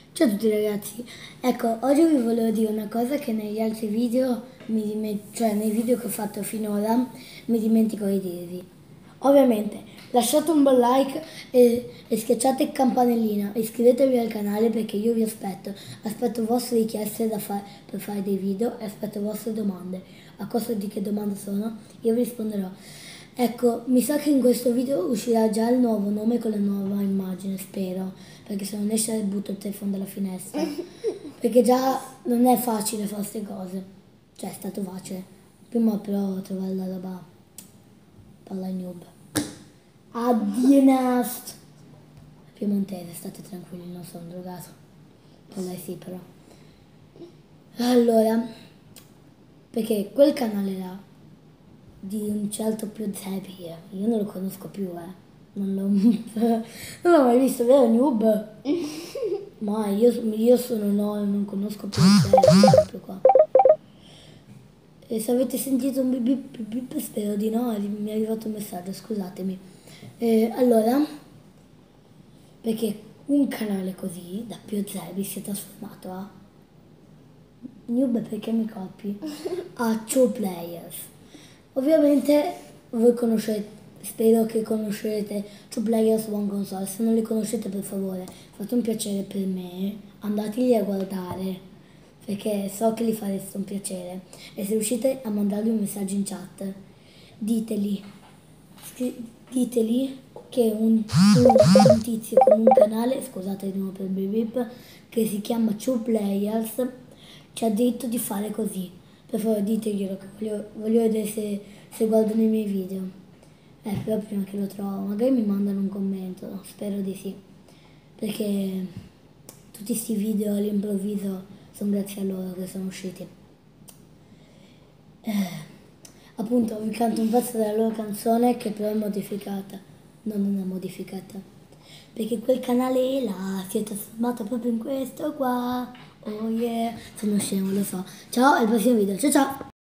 Ciao a tutti ragazzi, ecco, oggi vi volevo dire una cosa che negli altri video, cioè nei video che ho fatto finora, mi dimentico di dirvi. Ovviamente, lasciate un bel like e schiacciate il campanellino, iscrivetevi al canale perché io vi aspetto vostre richieste per fare dei video e aspetto vostre domande. A costo di che domande sono, io vi risponderò. Ecco, mi sa che in questo video uscirà già il nuovo nome con la nuova immagine, spero, perché se non esce butto il telefono dalla finestra. Perché già non è facile fare queste cose. Cioè, è stato facile. Prima però trovare la roba palla noob. Addienast! Piemontese, state tranquilli, non sono drogato. Per lei sì, però. Allora, perché quel canale là di un certo più Zepi, io non lo conosco più, non l'ho mai visto, vero noob? Ma io sono no, non conosco più Zepi, proprio qua. E se avete sentito un bip bip bip, spero di no, mi è arrivato un messaggio, scusatemi. Allora, perché un canale così, da Pio Zebi, si è trasformato a Noob perché mi copi? A True Players. Ovviamente voi conoscete, spero che conoscerete True Players One Console. Se non li conoscete, per favore, fate un piacere per me, andateli a guardare perché so che gli fareste un piacere. E se riuscite a mandargli un messaggio in chat, diteli, diteli che un tizio con un canale, scusate di nuovo per il beep beep, che si chiama True Players, ci ha detto di fare così. Per favore diteglielo che voglio vedere se guardano i miei video. Però prima che lo trovo, magari mi mandano un commento, spero di sì. Perché tutti questi video all'improvviso sono grazie a loro che sono usciti. Appunto vi canto un pezzo della loro canzone che però è modificata. No, non è modificata. Perché quel canale là si è trasformato proprio in questo qua. Oh yeah. Sono scemo, lo so. Ciao, al prossimo video. Ciao ciao.